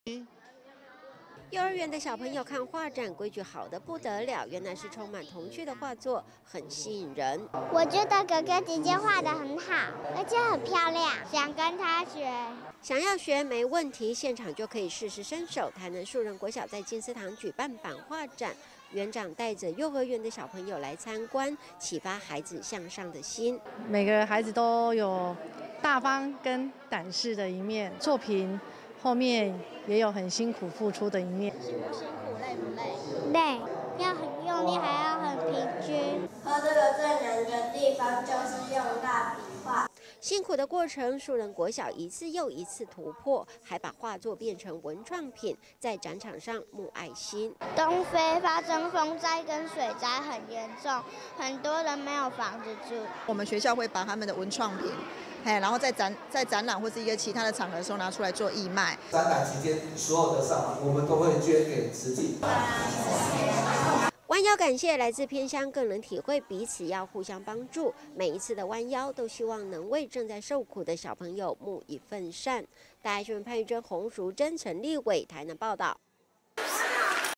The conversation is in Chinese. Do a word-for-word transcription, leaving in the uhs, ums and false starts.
幼儿园的小朋友看画展，规矩好的不得了，原来是充满童趣的画作，很吸引人。 我觉得哥哥姐姐画得很好，而且很漂亮，想跟他学。 想要学没问题，现场就可以试试身手。台南树人国小在金丝堂举办版画展，园长带着幼儿园的小朋友来参观，启发孩子向上的心。 每个孩子都有大方跟胆识的一面，作品后面也有很辛苦付出的一面。 辛不辛苦，累不累？累，要很用力，还要很平均。 画这个最难的地方就是用蜡笔画。 辛苦的过程，树人国小一次又一次突破，还把画作变成文创品，在展场上募爱心。 东非发生风灾跟水灾很严重，很多人没有房子住。 我们学校会把他们的文创品，哎，然后在展在展览或是一个其他的场合的时候拿出来做义卖。 展览期间所有的上网，我们都会捐给慈济。 弯腰感谢来自偏乡，更能体会彼此要互相帮助。每一次的弯腰，都希望能为正在受苦的小朋友募一份善。大爱新闻潘玉珍、洪淑珍、陈立伟台南报道。